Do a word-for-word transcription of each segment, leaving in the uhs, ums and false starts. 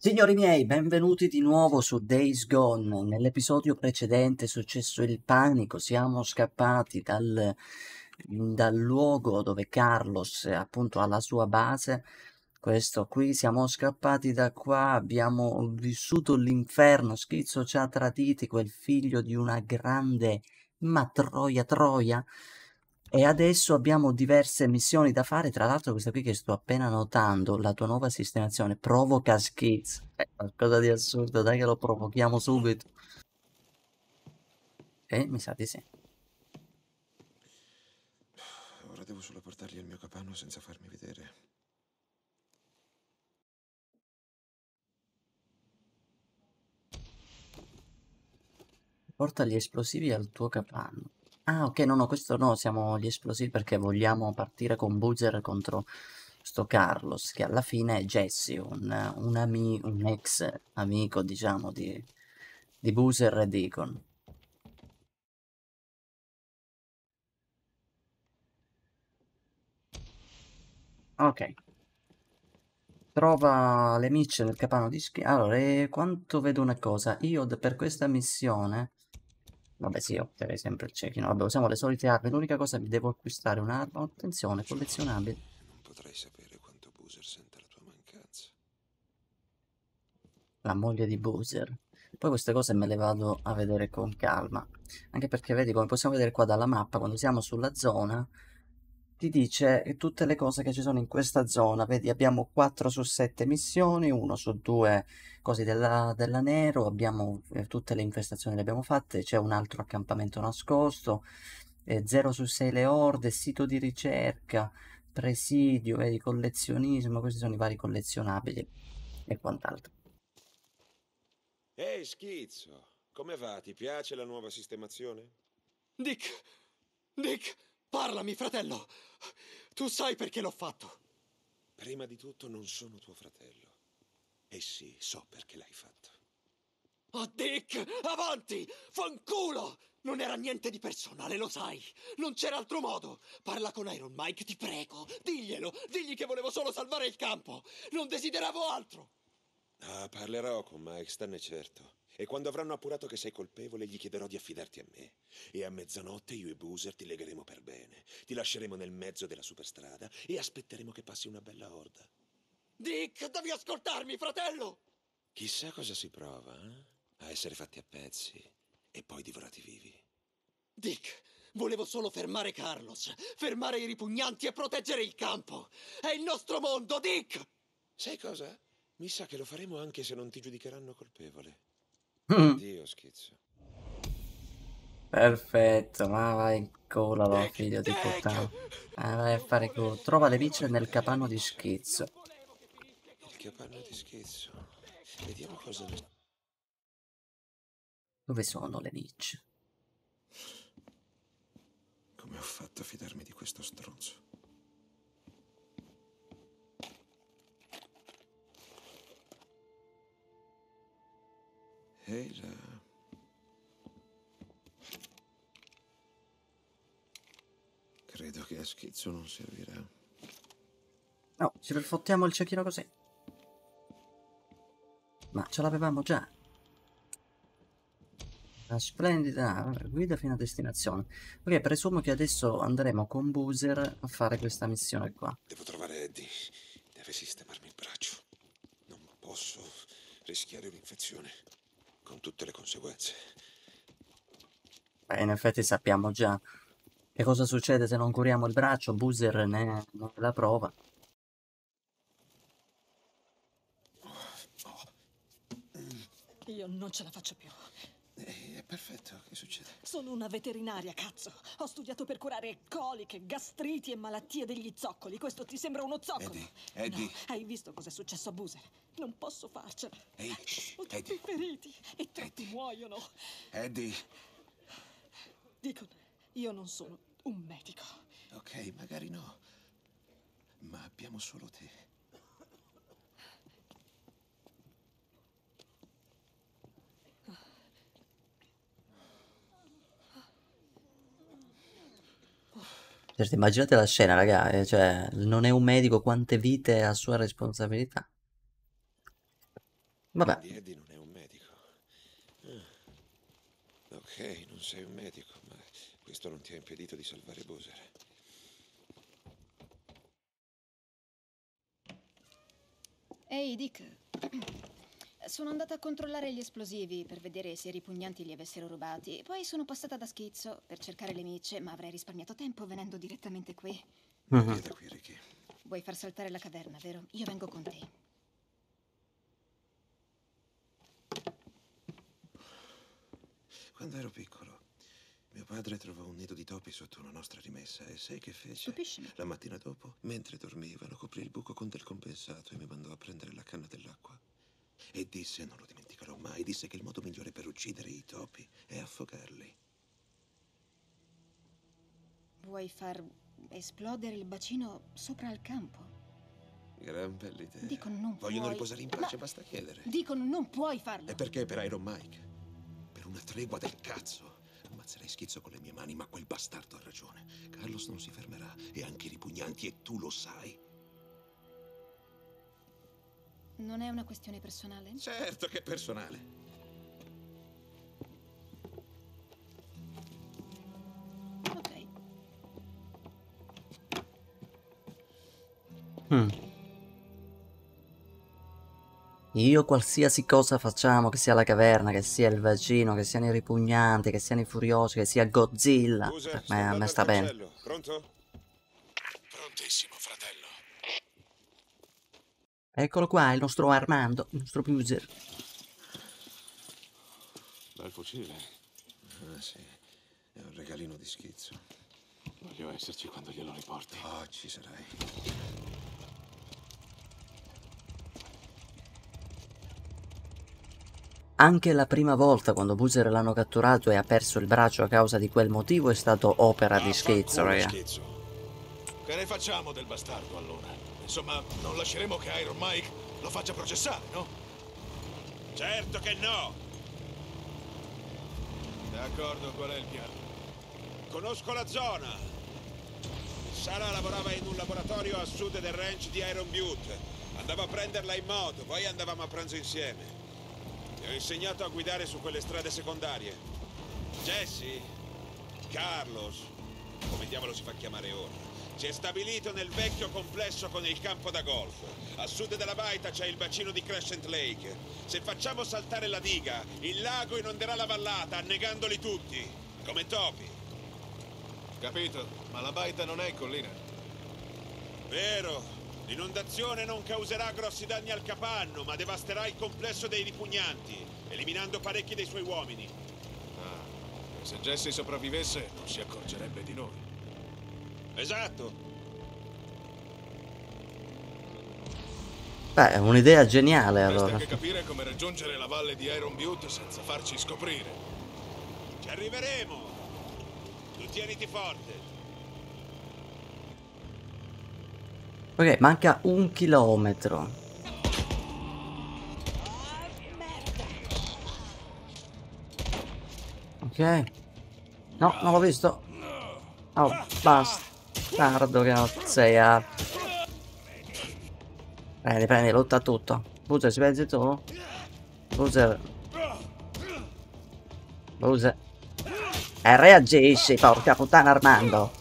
Signori miei, benvenuti di nuovo su Days Gone. Nell'episodio precedente è successo il panico, siamo scappati dal, dal luogo dove Carlos appunto ha la sua base. Questo qui, siamo scappati da qua, abbiamo vissuto l'inferno, Schizzo ci ha traditi, quel figlio di una grande, ma troia troia. E adesso abbiamo diverse missioni da fare, tra l'altro questa qui che sto appena notando, la tua nuova sistemazione provoca Skiz. È qualcosa di assurdo, dai che lo provochiamo subito. Eh, mi sa di sì. Ora devo solo portarli al mio capanno senza farmi vedere. Porta gli esplosivi al tuo capanno. Ah, ok, no, no, questo no, siamo gli esplosivi perché vogliamo partire con Boozer contro sto Carlos, che alla fine è Jesse, un, un, ami- un ex amico, diciamo, di, di Boozer e Deacon. Ok. Trova le micce nel capanno di schi. Allora, e quanto vedo una cosa, io d- per questa missione, vabbè sì, opterei sempre il cecchino, vabbè usiamo le solite armi, l'unica cosa che devo acquistare è un'arma, attenzione, Giovane, collezionabile, non potrei sapere quanto Boozer sente la tua mancanza. la moglie di Boozer. Poi queste cose me le vado a vedere con calma, anche perché vedi come possiamo vedere qua dalla mappa, quando siamo sulla zona, ti dice tutte le cose che ci sono in questa zona, vedi abbiamo quattro su sette missioni, uno su due cose della, della Nero, abbiamo eh, tutte le infestazioni le abbiamo fatte, c'è un altro accampamento nascosto, eh, zero su sei le orde, sito di ricerca, presidio, vedi, collezionismo, questi sono i vari collezionabili e quant'altro. Ehi, schizzo! Come va? Ti piace la nuova sistemazione? Dick! Dick! Parlami, fratello! Tu sai perché l'ho fatto. Prima di tutto non sono tuo fratello. E sì, so perché l'hai fatto. Oh, Dick! Avanti! Fanculo! Non era niente di personale, lo sai. Non c'era altro modo. Parla con Iron Mike, ti prego. Diglielo. Digli che volevo solo salvare il campo. Non desideravo altro. Ah, parlerò con Mike, stanne certo. E quando avranno appurato che sei colpevole, gli chiederò di affidarti a me. E a mezzanotte io e Boozer ti legheremo per bene. Ti lasceremo nel mezzo della superstrada e aspetteremo che passi una bella orda. Dick, devi ascoltarmi, fratello! Chissà cosa si prova, eh? A essere fatti a pezzi e poi divorati vivi. Dick, volevo solo fermare Carlos, fermare i ripugnanti e proteggere il campo. È il nostro mondo, Dick! Sai cosa? Mi sa che lo faremo anche se non ti giudicheranno colpevole. Addio, schizzo. Perfetto, ma vai in culo, Dick! figlio di Dick! puttana. Ah, vai a Non fare culo. volevo, Trova non le volevo vice nel mettere la capanno di vita a rischio, non schizzo. volevo che finisca che Il finisca capanno di così. schizzo. Vediamo cosa ne... Dove sono le vice? Come ho fatto a fidarmi di questo stronzo? Ehi là. Credo che a schizzo non servirà. No, ci perfottiamo il cecchino così. Ma ce l'avevamo già. La splendida ah, vabbè, guida fino a destinazione. Ok, presumo che adesso andremo con Boozer a fare questa missione qua. Devo trovare Eddie. Deve sistemarmi il braccio. Non posso rischiare un'infezione. Con tutte le conseguenze. Beh, in effetti sappiamo già che cosa succede se non curiamo il braccio. Boozer ne ne è la prova. Io non ce la faccio più. Ehi, è perfetto. Che succede? Sono una veterinaria, cazzo. Ho studiato per curare coliche, gastriti e malattie degli zoccoli. Questo ti sembra uno zoccolo? Eddie, Eddie. No, hai visto cosa è successo a Boozer? Non posso farcela. Ehi, Sono troppi Eddie. feriti e troppi Eddie. muoiono. Eddie. Deacon, io non sono un medico. Ok, magari no. Ma abbiamo solo te. Certo, immaginate la scena, raga, eh, cioè, non è un medico, quante vite è a sua responsabilità. Vabbè. Quindi Eddie non è un medico. Ah. Ok, non sei un medico, ma questo non ti ha impedito di salvare Boozer. Ehi, Dick. Sono andata a controllare gli esplosivi per vedere se i ripugnanti li avessero rubati. Poi sono passata da Schizzo per cercare le micce, ma avrei risparmiato tempo venendo direttamente qui. Via da qui, Ricky. Vuoi far saltare la caverna, vero? Io vengo con te. Quando ero piccolo, mio padre trovò un nido di topi sotto una nostra rimessa e sai che fece? Stupiscimi. La mattina dopo, mentre dormivano, coprì il buco con del compensato e mi mandò a prendere la canna dell'acqua. E disse, non lo dimenticherò mai, disse che il modo migliore per uccidere i topi è affogarli. Vuoi far esplodere il bacino sopra il campo? Gran bella idea. Dico, non Vogliono puoi. riposare in pace, Ma- basta chiedere. Dico, non puoi farlo. E perché per Iron Mike? Per una tregua del cazzo. Ammazzerei Schizzo con le mie mani, ma quel bastardo ha ragione. Carlos non si fermerà, e anche i ripugnanti, e tu lo sai. Non è una questione personale? Certo che è personale. Ok. Mm. Io qualsiasi cosa facciamo, che sia la caverna, che sia il vagino, che siano i ripugnanti, che siano i furiosi, che sia Godzilla, Boozer, per sto me, a andando me al sta bene. cancello. Pronto? Prontissimo, fratello. Eccolo qua, il nostro Armando, il nostro Boozer. Bel fucile. Ah, sì. È un regalino di Schizzo. Voglio esserci quando glielo riporti. Oh, ci sarai. Anche la prima volta quando Boozer l'hanno catturato e ha perso il braccio a causa di quel motivo è stato opera di Schizzo, raga. Schizzo. Che ne facciamo del bastardo allora? Insomma, non lasceremo che Iron Mike lo faccia processare, no? Certo che no! D'accordo, qual è il piano? Conosco la zona. Sara lavorava in un laboratorio a sud del ranch di Iron Butte. Andavo a prenderla in moto, poi andavamo a pranzo insieme. Ti ho insegnato a guidare su quelle strade secondarie. Jesse, Carlos, come diavolo si fa chiamare ora, si è stabilito nel vecchio complesso con il campo da golf. A sud della baita c'è il bacino di Crescent Lake. Se facciamo saltare la diga, il lago inonderà la vallata, annegandoli tutti, come topi. Capito, ma la baita non è in collina. Vero, l'inondazione non causerà grossi danni al capanno, ma devasterà il complesso dei ripugnanti, eliminando parecchi dei suoi uomini. Ah, e se Jesse sopravvivesse, non si accorgerebbe di noi. Esatto. Beh, è un'idea geniale Resta allora. anche capire come raggiungere la valle di Iron Butte senza farci scoprire. Ci arriveremo. Tu tieniti forte. Ok, manca un chilometro. Ok. No, non l'ho visto. Oh, bastardo che non sei a... Prendi, prendi, lotta tutto. Boozer, ci pensi tu? Boozer. Boozer. E reagisci, porca puttana Armando.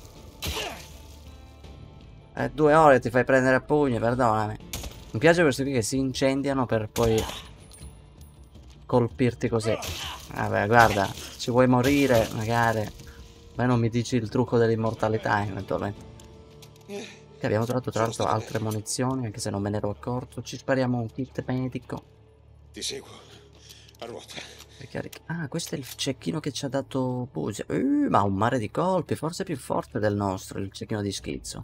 Eh, due ore ti fai prendere a pugni, perdonami. Mi piace questi qui che si incendiano per poi colpirti così. Vabbè, guarda, ci vuoi morire, magari. Ma non mi dici il trucco dell'immortalità, eventualmente. Che abbiamo trovato tra l'altro altre munizioni, anche se non me ne ero accorto. Ci spariamo un kit medico. Ti seguo. A ruota. Ah, questo è il cecchino che ci ha dato Boozer. Uh, ma un mare di colpi, forse più forte del nostro, il cecchino di Schizzo.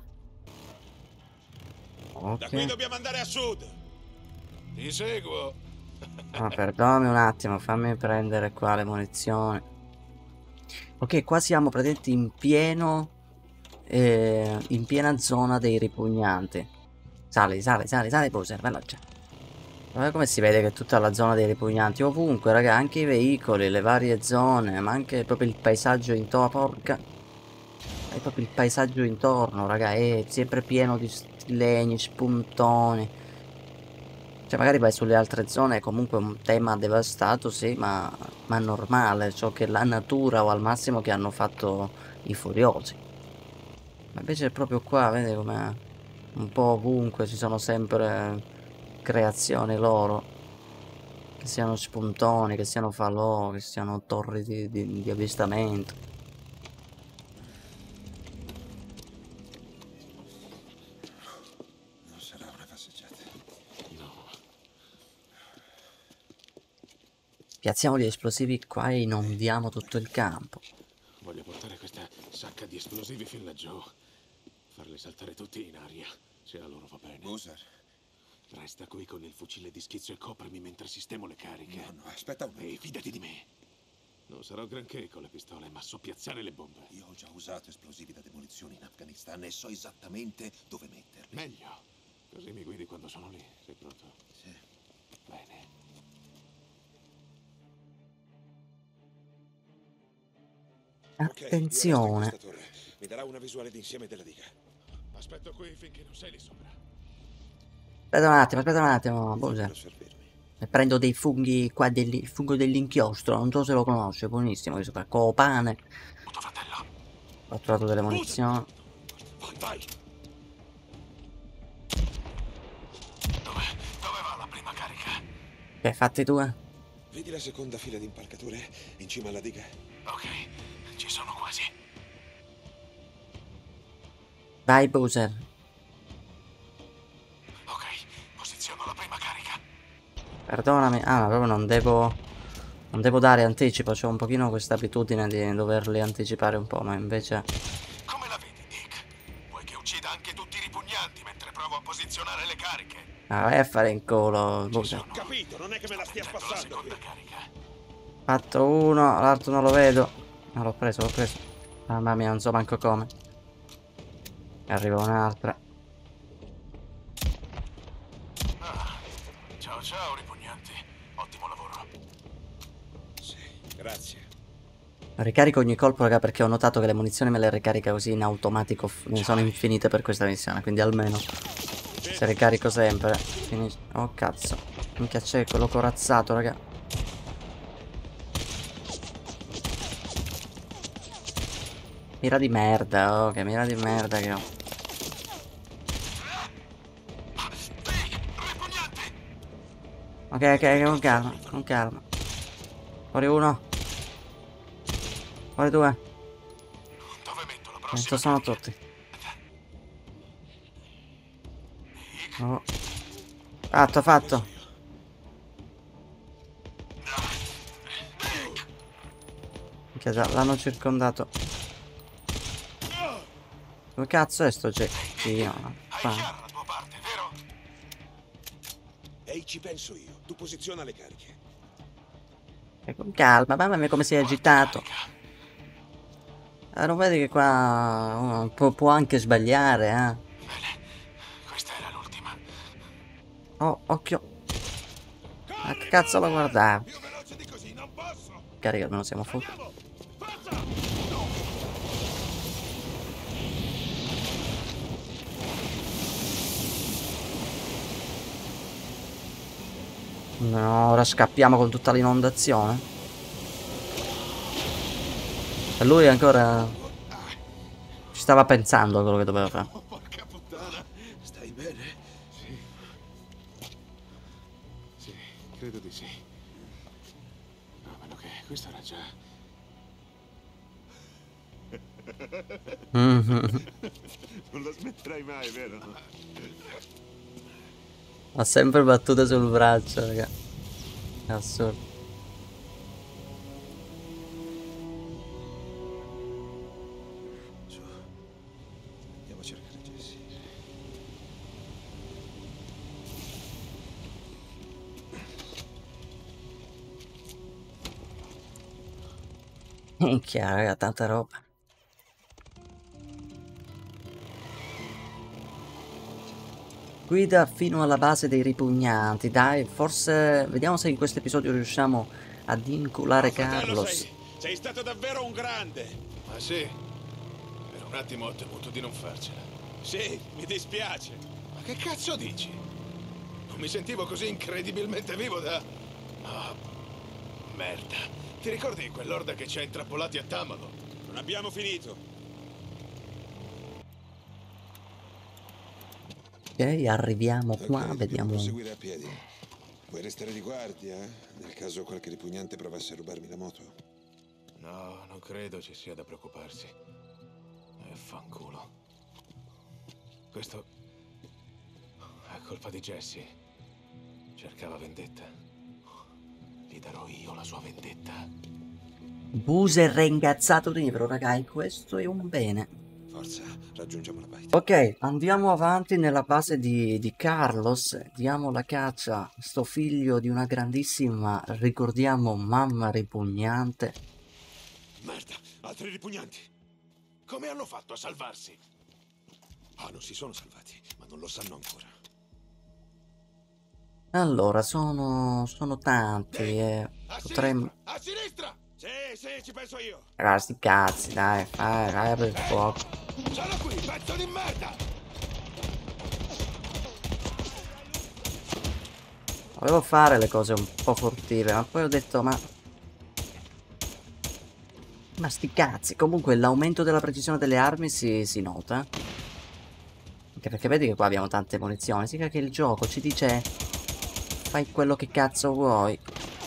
Ok. Da qui dobbiamo andare a sud. Ti seguo. Ah, perdonami un attimo, fammi prendere qua le munizioni. Ok, qua siamo praticamente in pieno eh, in piena zona dei ripugnanti. Sali, sali, sali, sali, Boozer, veloce. Guarda come si vede che è tutta la zona dei ripugnanti. Ovunque, raga, anche i veicoli, le varie zone, ma anche proprio il paesaggio intorno. Porca. È proprio il paesaggio intorno, raga, è sempre pieno di legni, spuntoni. Cioè magari vai sulle altre zone, è comunque un tema devastato, sì, ma, ma normale, ciò che la natura o al massimo che hanno fatto i furiosi. Ma invece proprio qua, vedi come un po' ovunque ci sono sempre creazioni loro. Che siano spuntoni, che siano falò, che siano torri di, di, di avvistamento. Non sarà una passeggiata. No. Piazziamo gli esplosivi qua e inondiamo tutto il campo. Voglio portare questa sacca di esplosivi fin laggiù. Farli saltare tutti in aria, se a loro va bene. Boozer. Resta qui con il fucile di schizzo e coprimi mentre sistemo le cariche. No, no, aspetta un E fidati di me. Non sarò granché con le pistole, ma so piazzare le bombe. Io ho già usato esplosivi da demolizione in Afghanistan e so esattamente dove metterli. Meglio. Così mi guidi quando sono lì. Sei pronto? Sì. Bene. Attenzione. Ok, io resto in questa torre. Mi darà una visuale d'insieme della diga. Aspetto qui finché non sei lì sopra. Aspetta un attimo, aspetta un attimo, Boozer. Per servirmi. E prendo dei funghi qua, del, il fungo dell'inchiostro, non so se lo conosce, buonissimo, questo qua, copane. Tuo fratello. Ho trovato delle munizioni. Vai, vai. Dove? Dove va la prima carica? Che hai fatti tu, eh? Vedi la seconda fila di impalcature in cima alla diga? Ok, ci sono quasi. Vai, Boozer. Ok, posiziono la prima carica. Perdonami. Ah, ma proprio non devo... Non devo dare anticipo, c'ho un pochino questa abitudine di doverli anticipare un po', ma invece... Come la vedi, Dick? Vuoi che uccida anche tutti i ripugnanti mentre provo a posizionare le cariche? Ah, vai a fare in culo, Boozer. Sono. Capito, non è che me la stia Prendo la spassando qui. seconda carica. Fatto uno, l'altro non lo vedo. No, l'ho preso, l'ho preso. Mamma mia, non so manco come. Arriva un'altra. Ah, ciao ciao, ripugnanti. Ottimo lavoro. Sì, grazie. Ricarico ogni colpo, raga, perché ho notato che le munizioni me le ricarica così in automatico. Ne sono infinite per questa missione, quindi almeno se ricarico sempre. Finisce. Oh cazzo. Minchia, c'è quello corazzato, raga. Mira di merda, oh, che mira di merda che ho. Ok, ok, con calma, con calma. Fuori uno. Fuori due. Dove metto la prossima? Questi sono tutti. Oh. Fatto, fatto. Minchia, già l'hanno circondato. Dove cazzo è sto gettino? Hai chiara la tua parte, vero? Ehi, ci penso io. Tu posiziona le cariche. E con calma, mamma mia come sei agitato. Eh, non vedi che qua uno può, può anche sbagliare, eh? Bene, questa era l'ultima. Oh, occhio. Ma che cazzo lo guardavo? Più veloce di così, non posso. Carica, almeno siamo fuori. No, ora scappiamo con tutta l'inondazione. E lui ancora ci stava pensando a quello che doveva fare. Oh, porca puttana. Stai bene? Sì. Sì, credo di sì. A meno che questo era già... Mhm. Non la smetterai mai, vero? Ha sempre battute sul braccio, raga. È assurdo. Su. Andiamo a cercare Jesse. Minchia, raga, tanta roba. Guida fino alla base dei ripugnanti. Dai, forse vediamo se in questo episodio riusciamo ad inculare Carlos. Sei, sei stato davvero un grande. Ma sì, per un attimo ho temuto di non farcela. Sì, mi dispiace. Ma che cazzo dici? Non mi sentivo così incredibilmente vivo da... Oh, merda. Ti ricordi quell'orda che ci ha intrappolati a Tamalo? Non abbiamo finito. Ok, arriviamo qua, Ok, vediamo. devo proseguire a piedi. Vuoi restare di guardia, eh? Nel caso qualche ripugnante provasse a rubarmi la moto? No, non credo ci sia da preoccuparsi. E fanculo. Questo... è colpa di Jesse. Cercava vendetta. Gli darò io la sua vendetta. Boozer reingazzato nero, ragai, questo è un bene. Forza, raggiungiamo la baita. Ok, andiamo avanti nella base di, di Carlos, diamo la caccia, sto figlio di una grandissima, ricordiamo, mamma ripugnante. Merda, altri ripugnanti. Come hanno fatto a salvarsi? Ah, non si sono salvati, ma non lo sanno ancora. Allora, sono, sono tanti e A potremmo... sinistra! A sinistra! Sì, sì, ci penso io. Ragazzi, sti cazzi, dai, fai, fai per il fuoco. Sono qui, pezzo di merda! Volevo fare le cose un po' furtive, ma poi ho detto, ma... Ma sti cazzi, comunque l'aumento della precisione delle armi si, si nota. Anche perché vedi che qua abbiamo tante munizioni, significa che il gioco ci dice... Fai quello che cazzo vuoi.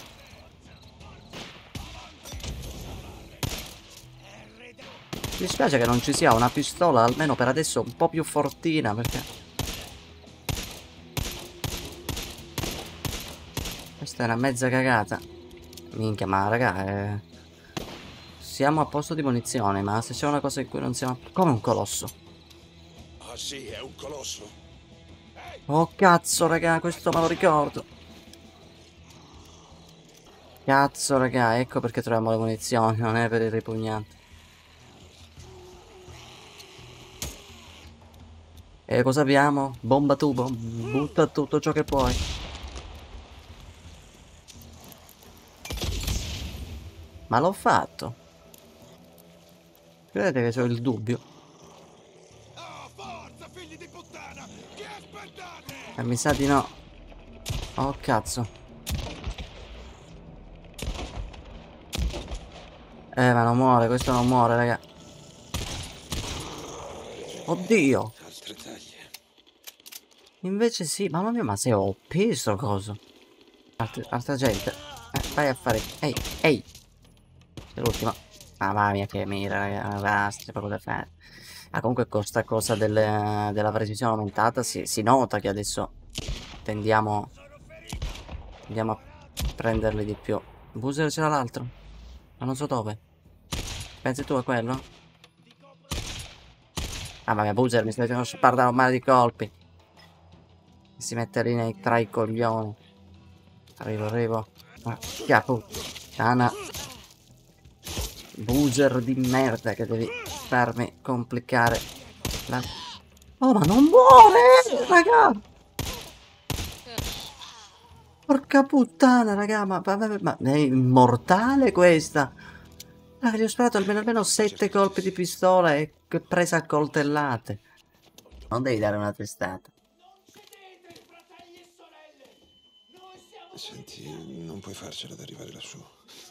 Mi dispiace che non ci sia una pistola, almeno per adesso, un po' più fortina, perché... Questa è una mezza cagata. Minchia, ma raga, eh... siamo a posto di munizioni, ma se c'è una cosa in cui non siamo... Come un colosso. Ah sì, è un colosso. Oh cazzo, raga, questo me lo ricordo. Cazzo, raga, ecco perché troviamo le munizioni, non è per i ripugnanti. E cosa abbiamo? Bomba tubo, butta tutto ciò che puoi. Ma l'ho fatto. Credete che c'ho il dubbio? Oh, forza, figli di puttana! Che aspettate? E mi sa di no. Oh cazzo. Eh, ma non muore, questo non muore, raga. Oddio. Altre taglie. Invece sì, mamma mia, ma sei O P sto coso. Altra, altra gente. Eh, vai a fare... Ehi, ehi. Sei l'ultima. Ah, mamma mia, che mira, raga. Basta, c'è poco da fare. Ah, comunque con sta cosa delle, della precisione aumentata si, si nota che adesso tendiamo... Andiamo a prenderli di più. Boozer c'era l'altro. Ma non so dove. Pensi tu a quello? Ah, vabbè, Boozer, mi stai facendo sparare un mare di colpi. Si mette lì nei, tra i coglioni. Arrivo, arrivo. Ah, che puttana. Boozer di merda che devi farmi complicare la... Oh, ma non muore, raga! Porca puttana, raga, ma, ma, ma, ma è immortale questa! Ah, gli ho sparato almeno, almeno sette colpi di pistola e presa a coltellate. Non devi dare una testata. Senti, non puoi farcela ad arrivare lassù.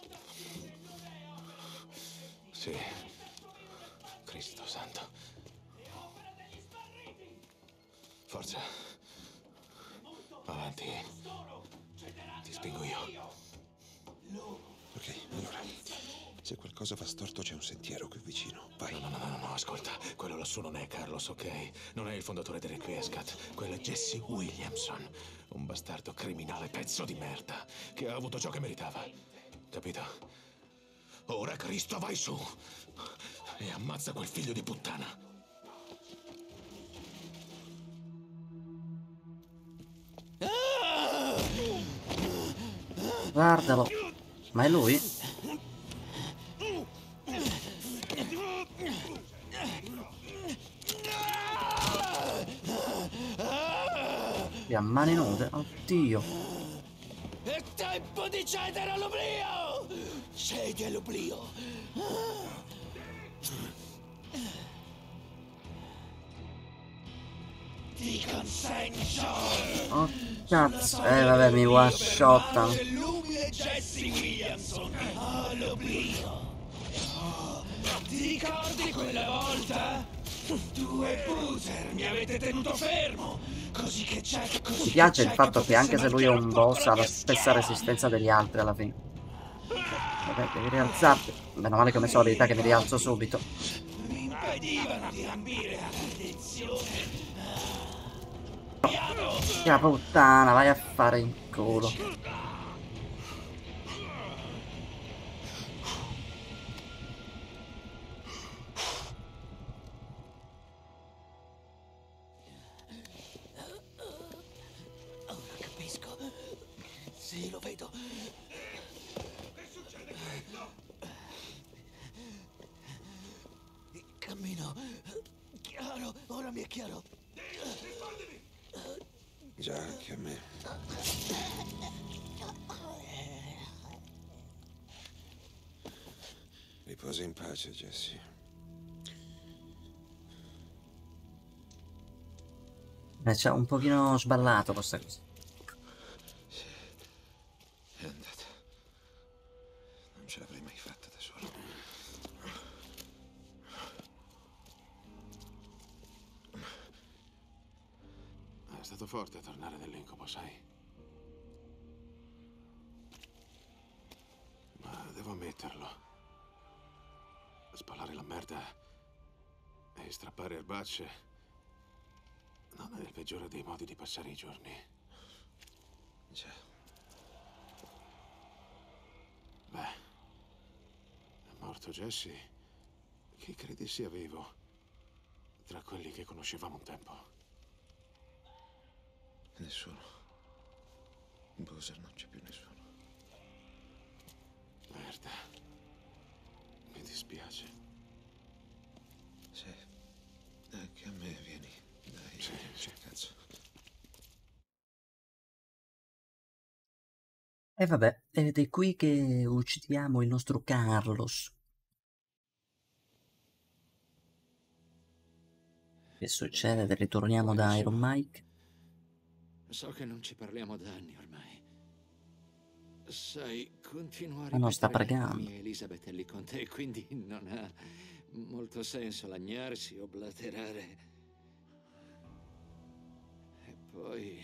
Sì. Cristo santo. Forza. Avanti. Ti spingo io. Ok, allora. Se qualcosa va storto c'è un sentiero qui vicino. Vai. No, no, no, no, no, ascolta. Quello lassù non è Carlos, ok? Non è il fondatore del Requiescat. Quello è Jesse Williamson. Un bastardo criminale pezzo di merda. Che ha avuto ciò che meritava. Capito? Ora, Cristo, vai su. E ammazza quel figlio di puttana. Guardalo. Ma è lui? E a mani nude? Oddio. È tempo di cedere all'oblio! Cedi all'oblio! Ti consegno. Oh cazzo, eh vabbè, mi one shottano. L'umile Jesse Williamson all'oblio. Oh, ti ricordi quella volta? Tu e Boozer mi avete tenuto fermo. Così che Jack, così Mi piace che il Jack fatto che potesse anche se lui è mettere a un fuoco boss la ha la mia stessa schiena. resistenza degli altri alla fine. Vabbè, devi rialzarti. Meno male che ho messo l'abilità che mi rialzo subito. Mi impedivano di ambire a maledizione. Che puttana, vai a fare in culo. Ora capisco. Sì, lo vedo. Il cammino chiaro, ora mi è chiaro. Già, anche a me. Riposa in pace, Jesse. Eh, c'è un pochino sballato questa cosa. È andata. Non ce l'avrei mai fatta da solo. È stato forte tornare nell'incubo, sai? Ma devo ammetterlo. Spalare la merda e strappare erbacce non è il peggiore dei modi di passare i giorni. Già. Beh, è morto Jesse. Chi credi sia vivo tra quelli che conoscevamo un tempo? Nessuno. In Boozer non c'è più nessuno. Merda. Mi dispiace. Sì. Anche a me, vieni. Dai, Sì, sì. cazzo. E vabbè, ed è qui che uccidiamo il nostro Carlos. Che succede? Ritorniamo da Iron Mike. So che non ci parliamo da anni ormai. Sai, continuo a Ah no, sta ripetere la pregando. mia Elizabeth è lì con te, quindi non ha molto senso lagnarsi o blaterare. E poi,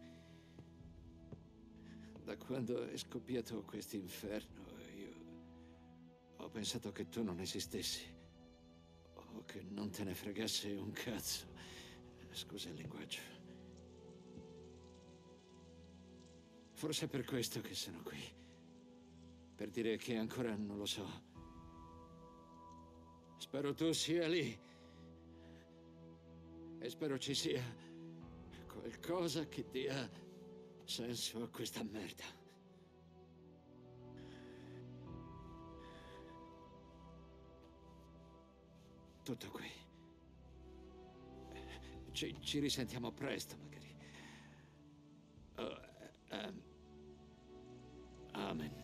da quando è scoppiato quest'inferno, io ho pensato che tu non esistessi. O che non te ne fregasse un cazzo. Scusa il linguaggio. Forse è per questo che sono qui. Per dire che ancora non lo so. Spero tu sia lì. E spero ci sia qualcosa che dia senso a questa merda. Tutto qui. Ci, ci risentiamo presto, magari. Oh, ehm, Amen.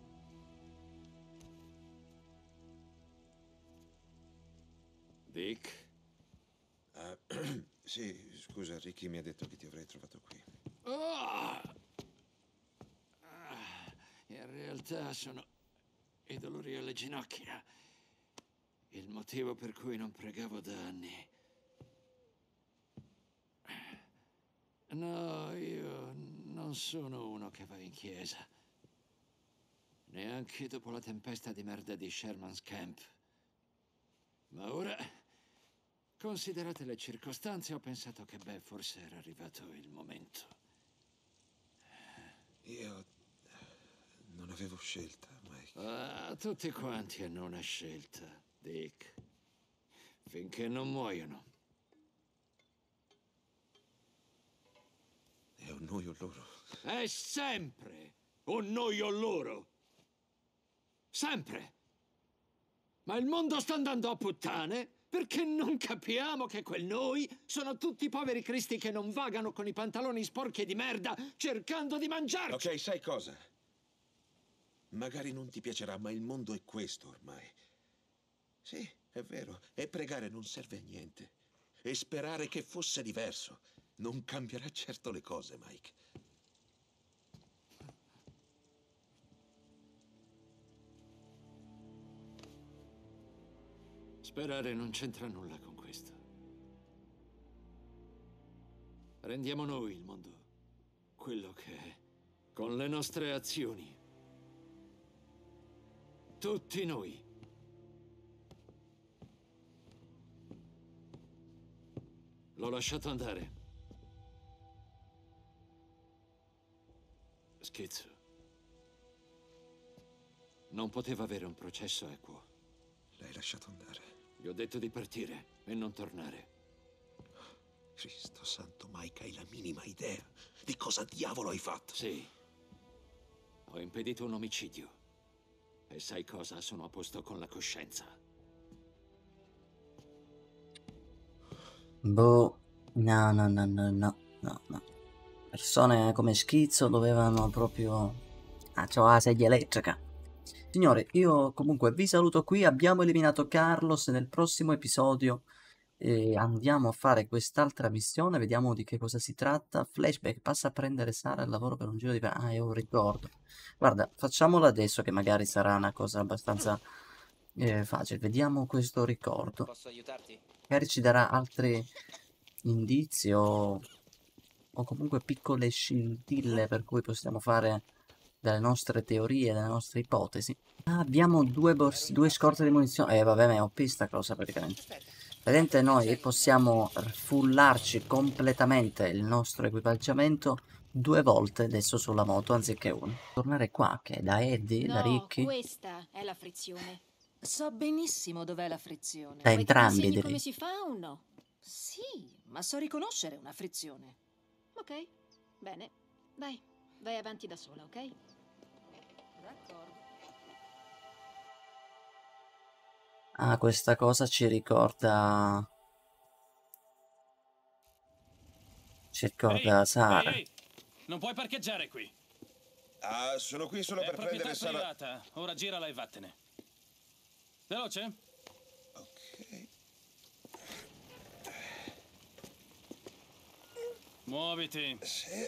Dick? Ah, sì, scusa, Ricky mi ha detto che ti avrei trovato qui. Oh! Ah, in realtà sono i dolori alle ginocchia. Il motivo per cui non pregavo da anni. No, io non sono uno che va in chiesa. Neanche dopo la tempesta di merda di Sherman's Camp. Ma ora, considerate le circostanze, ho pensato che, beh, forse era arrivato il momento. Io non avevo scelta, Mike. Ah, tutti quanti hanno una scelta, Dick. Finché non muoiono. È un noi o loro. È sempre un noi o loro. Sempre. Ma il mondo sta andando a puttane perché non capiamo che quel noi sono tutti poveri cristi che non vagano con i pantaloni sporchi e di merda cercando di mangiarci. Ok, sai cosa? Magari non ti piacerà, ma il mondo è questo ormai. Sì, è vero. E pregare non serve a niente. E sperare che fosse diverso non cambierà certo le cose, Mike. Sperare non c'entra nulla con questo. Rendiamo noi il mondo quello che è, con le nostre azioni. Tutti noi. L'ho lasciato andare. Schizzo. Non poteva avere un processo equo. L'hai lasciato andare. Gli ho detto di partire e non tornare. Cristo santo, Mike, hai la minima idea di cosa diavolo hai fatto? Sì. Ho impedito un omicidio. E sai cosa? Sono a posto con la coscienza. Boh, no, no, no, no, no, no, no. Persone come Schizzo dovevano proprio... Ah, c'ho la sedia elettrica. Signore, io comunque vi saluto qui, abbiamo eliminato Carlos nel prossimo episodio e andiamo a fare quest'altra missione, vediamo di che cosa si tratta. Flashback, passa a prendere Sara al lavoro per un giro di... Ah, è un ricordo. Guarda, facciamolo adesso che magari sarà una cosa abbastanza eh, facile. Vediamo questo ricordo. Posso aiutarti? Magari ci darà altri indizi o, o comunque piccole scintille per cui possiamo fare delle nostre teorie, delle nostre ipotesi. Ah, abbiamo due, borsi, due scorte di munizioni. Eh vabbè, ma è O P sta cosa praticamente. Vedete, noi possiamo fullarci completamente il nostro equipaggiamento due volte adesso sulla moto anziché una. Tornare qua, che è da Eddie, da No, Ricky, questa è la frizione. So benissimo dov'è la frizione. da Vuoi che ti entrambi insegni direi. come si fa o no? Sì, ma so riconoscere una frizione. Ok, bene. Dai, vai avanti da sola, ok? D'accordo. Ah, questa cosa ci ricorda... Ci ricorda Sara. Ehi, ehi, non puoi parcheggiare qui. Ah, sono qui solo È per proprietà prendere Sara. privata. Ora girala e vattene. Veloce? Ok. Muoviti. Sì.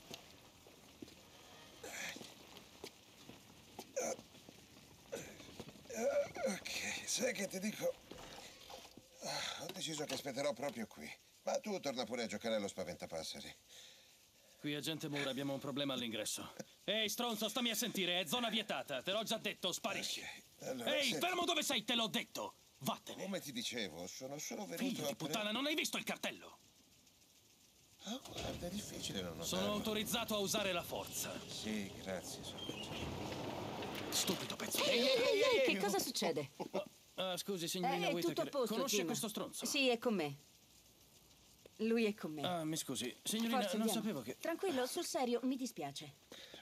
Ok, sai che ti dico? Ah, ho deciso che aspetterò proprio qui. Ma tu torna pure a giocare allo spaventapasseri. Qui, agente Moore, abbiamo un problema all'ingresso. Ehi, stronzo, stammi a sentire, è zona vietata. Te l'ho già detto, sparisci. Ok, allora, Ehi, senti, fermo dove sei, te l'ho detto. Vattene. come ti dicevo, sono solo venuto Figlio a di pre- puttana, non hai visto il cartello? Ah, guarda, è difficile non Sono notarlo. autorizzato a usare la forza. Sì, grazie, sono Stupido pezzo. Ehi, ehi, ehi, ehi, che cosa succede? Ah, scusi, signorina È Whittaker. tutto a posto, Conosce Jim. questo stronzo? Sì, è con me. Lui è con me. Ah, mi scusi. Signorina, Forza, non andiamo. sapevo che... Tranquillo, sul serio, mi dispiace.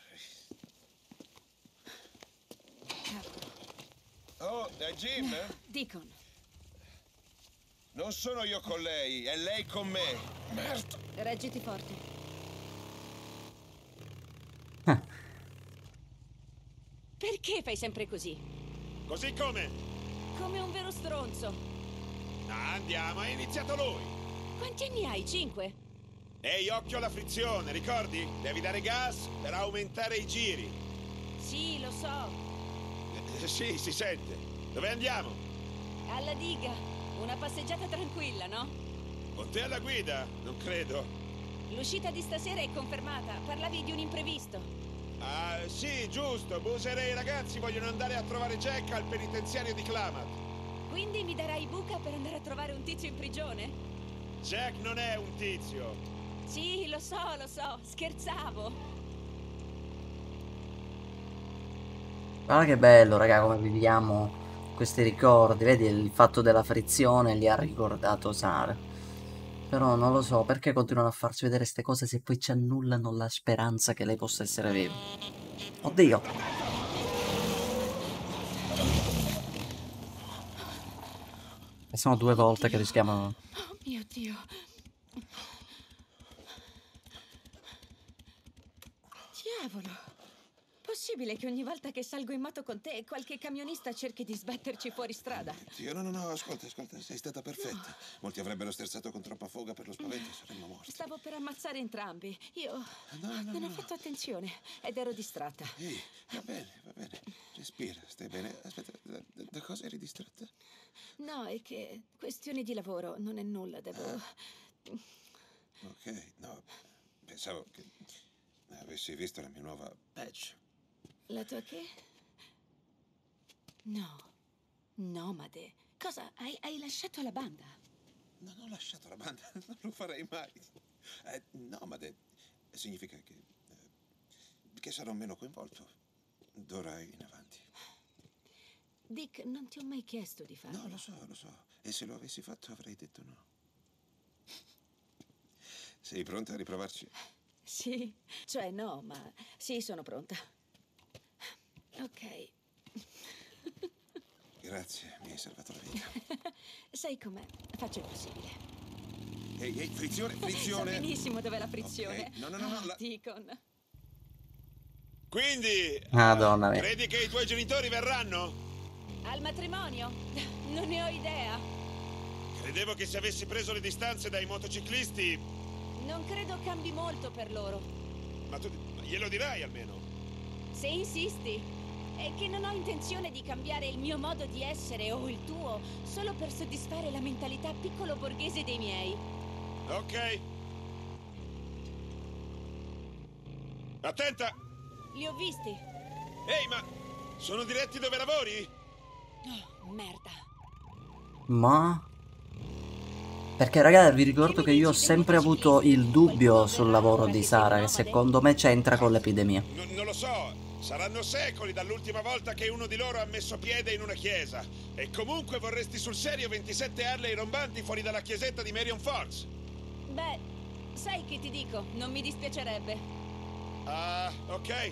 Oh, è Jim? Deacon, Non sono io con lei, è lei con me. Merda. reggiti forte. Perché fai sempre così? Così come? Come un vero stronzo. Ah, andiamo, ha iniziato lui. Quanti anni hai? Cinque? Ehi, occhio alla frizione, ricordi? Devi dare gas per aumentare i giri. Sì, lo so. Eh, sì, si sente. Dove andiamo? Alla diga. Una passeggiata tranquilla, no? Con te alla guida? Non credo. L'uscita di stasera è confermata. Parlavi di un imprevisto. Ah, sì, giusto. Boozer e i ragazzi vogliono andare a trovare Jack al penitenziario di Klamath. Quindi mi darai buca per andare a trovare un tizio in prigione? Jack non è un tizio. Sì, lo so, lo so. Scherzavo. Guarda che bello, raga, come viviamo questi ricordi. Vedi, il fatto della frizione gli ha ricordato Sara. Però non lo so, perché continuano a farci vedere queste cose se poi ci annullano la speranza che lei possa essere viva. Oddio! E sono due volte che rischiamo... Oh mio Dio. Diavolo. possibile che ogni volta che salgo in moto con te qualche camionista cerchi di sbatterci fuori strada? Dio, no, no, no, ascolta, ascolta, sei stata perfetta. Molti avrebbero sterzato con troppa foga per lo spavento e saremmo morti. Stavo per ammazzare entrambi. Io No, no, non no. ho fatto attenzione ed ero distratta. Ehi, va bene, va bene. Respira, stai bene. Aspetta, da, da- da cosa eri distratta? No, è che questioni di lavoro, non è nulla, devo... Ok, no, pensavo che avessi visto la mia nuova badge. La tua che? No, nomade. Cosa? Hai, hai lasciato la banda? Non ho lasciato la banda, non lo farei mai. Eh, nomade significa che, eh, che sarò meno coinvolto d'ora in avanti. Dick, non ti ho mai chiesto di farlo. No, lo so, lo so. E se lo avessi fatto avrei detto no. Sei pronta a riprovarci? Sì, cioè no, ma sì, sono pronta. Ok. Grazie, mi hai salvato la vita. Sai com'è? Faccio il possibile. Ehi, ehi, frizione, So frizione! benissimo dov'è la frizione. Ok, no, no, no, no, Ah, la- Deacon. Quindi, Madonna mia. credi che i tuoi genitori verranno? Al matrimonio? Non ne ho idea. Credevo che se avessi preso le distanze dai motociclisti, Non credo cambi molto per loro. ma tu glielo dirai almeno. Se insisti. È che non ho intenzione di cambiare il mio modo di essere o il tuo solo per soddisfare la mentalità piccolo borghese dei miei. Ok. Attenta! Li ho visti. Ehi, ma sono diretti dove lavori? Oh, merda. Ma... Perché ragazzi vi ricordo che io ho sempre avuto il dubbio sul lavoro di Sara, che secondo me c'entra con l'epidemia. N- non lo so. Saranno secoli dall'ultima volta che uno di loro ha messo piede in una chiesa. E comunque vorresti sul serio ventisette Harley rombanti fuori dalla chiesetta di Marion Forks. Beh, sai che ti dico, non mi dispiacerebbe. Ah, ok.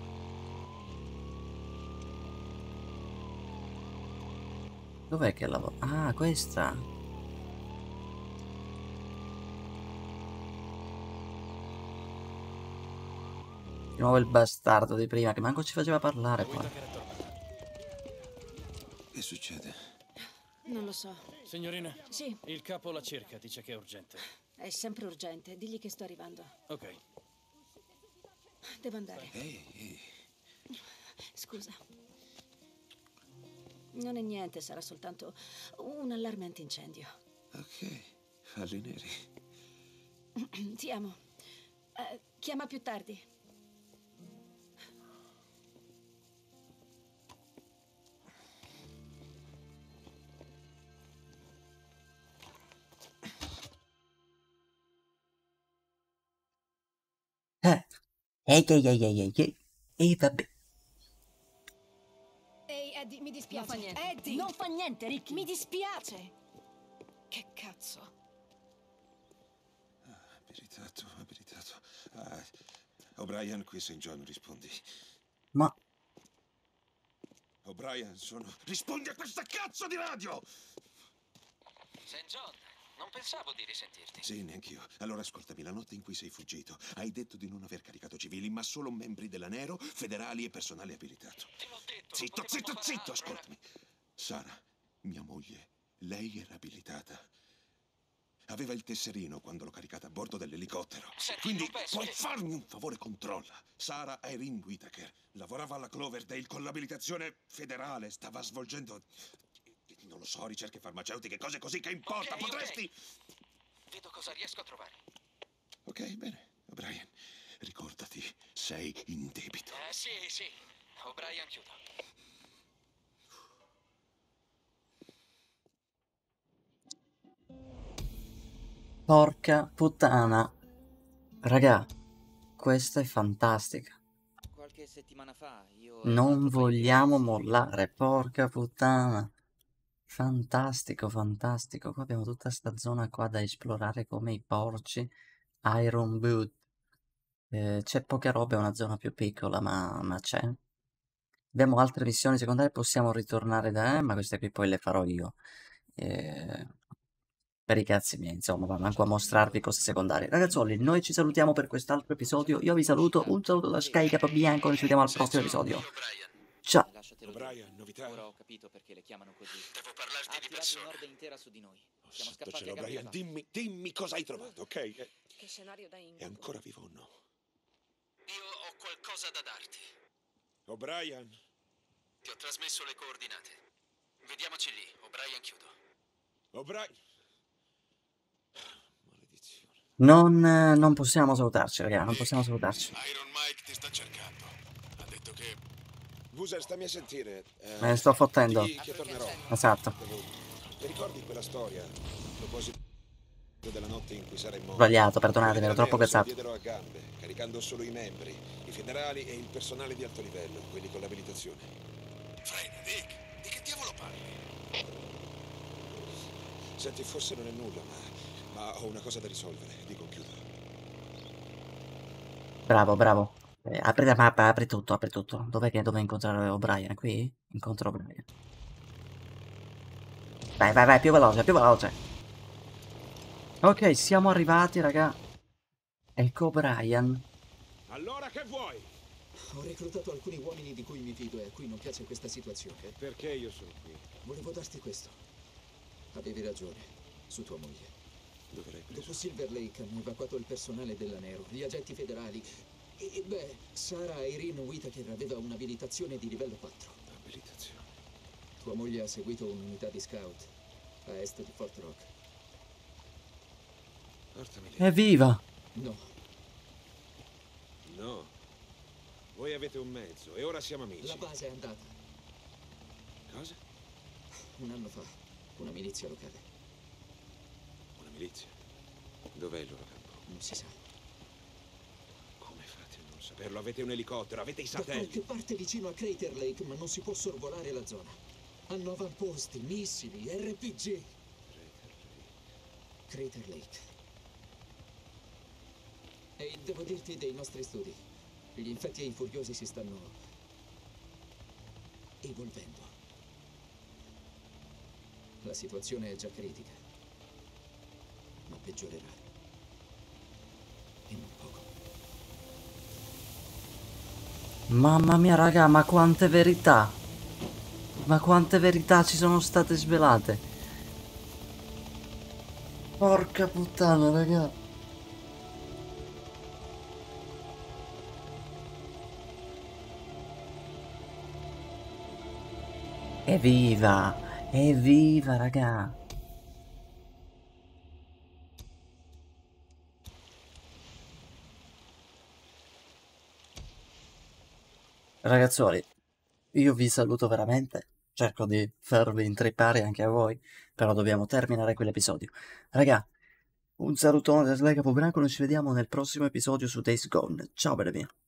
Dov'è che lavoro? Ah, questa. Di nuovo il bastardo di prima, che manco ci faceva parlare poi. Che succede? Non lo so. Signorina, Sì, il capo la cerca, dice che è urgente. è sempre urgente. Digli che sto arrivando. Ok. Devo andare. Ehi, ehi. Scusa. Non è niente, sarà soltanto un allarme antincendio. Ok, falli neri. Ti amo. Eh, chiama più tardi. Eh, ehi, ehi, ehi, ehi, ehi, ehi, ehi, vabbè. Ehi, Eddie, mi dispiace. Non fa niente. Eddie! Non fa niente, Ricky. Mi dispiace! Che cazzo? Abilitato, abilitato. Ah, O'Brien, qui Saint John, rispondi. Ma... O'Brien, sono... Rispondi a questa cazzo di radio! Saint John, non pensavo di risentirti. Sì, neanch'io. Allora ascoltami, la notte in cui sei fuggito, hai detto di non aver caricato civili, ma solo membri della Nero, federali e personale abilitato. Te l'ho detto. Zitto, non zitto, potevamo fare zitto, altro, era- ascoltami. Sara, mia moglie, lei era abilitata. Aveva il tesserino quando l'ho caricata a bordo dell'elicottero. Senti, Quindi non penso puoi che- farmi un favore, controlla. Sara Irene Whittaker lavorava alla Cloverdale con l'abilitazione federale, stava svolgendo, non lo so, ricerche farmaceutiche, cose così, che importa, Ok, ok. potresti... Vedo cosa riesco a trovare. Ok, bene, O'Brien, ricordati, sei in debito. Eh, sì, sì. O'Brien, chiudo. Porca puttana. Raga, questa è fantastica. Qualche settimana fa io... Non vogliamo mollare, porca puttana. Fantastico, fantastico. Qua abbiamo tutta sta zona qua da esplorare come i porci. Iron Boot. Eh, c'è poca roba, è una zona più piccola, ma, ma c'è. Abbiamo altre missioni secondarie, possiamo ritornare da... Eh, ma queste qui poi le farò io. Eh, per i cazzi miei, insomma, va manco a mostrarvi cose secondarie. Ragazzoli, noi ci salutiamo per quest'altro episodio. Io vi saluto, un saluto da Sky Capobianco, noi ci vediamo al prossimo episodio. Ciao. Lasciatelo O'Brien, dire. novità? Ora ho capito perché le chiamano così. Devo parlarti Ha di tirato persona. un'orda intera su di noi. Oh, Siamo sotto scappati cielo, a gambe O'Brien, levate. dimmi, dimmi cosa hai trovato, ok? Eh, Che scenario da È incubo. ancora vivo o no? Io ho qualcosa da darti. O'Brien? Ti ho trasmesso le coordinate. Vediamoci lì. O'Brien, chiudo. O'Brien? Maledizione. Non, eh, non possiamo salutarci, raga, non possiamo salutarci. Iron Mike ti sta cercando. Ha detto che... Boozer, stammi a sentire. eh, Me ne sto fottendo. digli che tornerò. Esatto. Devo- Ti ricordi quella storia? A proposito della notte in cui saremmo... Sbagliato, perdonatemi, ero troppo Quelli della cazzato. Nero si diedero a gambe, caricando solo i membri, i federali e il personale di alto livello, quelli con l'abilitazione. Frena, Dick, di che diavolo parli? Senti, forse non è nulla, ma, ma ho una cosa da risolvere. Dico, chiudo. Bravo, bravo. Eh, apri la mappa, apri tutto, apri tutto. Dov'è che dove incontrare O'Brien? Qui? Incontro O'Brien. Vai, vai, vai, più veloce, più veloce. Ok, siamo arrivati, raga. Ecco O'Brien. Allora che vuoi? Ho reclutato alcuni uomini di cui mi fido e a cui non piace questa situazione. E perché io sono qui? Volevo darti questo. Avevi ragione, su tua moglie. Dove l'hai preso? Dopo Silver Lake hanno evacuato il personale della Nero, gli agenti federali. E, e, beh, Sarah Irene Whittaker aveva un'abilitazione di livello quattro. Abilitazione. Tua moglie ha seguito un'unità di scout a est di Fort Rock. Portami lì. Evviva! No, No. Voi avete un mezzo e ora siamo amici. la base è andata. Cosa? Un anno fa, una milizia locale. Una milizia? Dov'è il loro campo? Non si sa. Come fate a non saperlo? Avete un elicottero, avete i Da qualche satelliti. parte vicino a Crater Lake, ma non si può sorvolare la zona. Hanno avamposti, missili, R P G. Crater Lake. E devo dirti dei nostri studi. Gli infetti e i furiosi si stanno evolvendo. La situazione è già critica, ma peggiorerà. E non poco. Mamma mia, raga, ma quante verità! Ma quante verità ci sono state svelate! Porca puttana, raga! Evviva! Evviva, raga! Ragazzoli, io vi saluto veramente, cerco di farvi intrippare anche a voi, però dobbiamo terminare quell'episodio. Raga, un salutone da Slega Pobranco, noi ci vediamo nel prossimo episodio su Days Gone. Ciao, belle mie.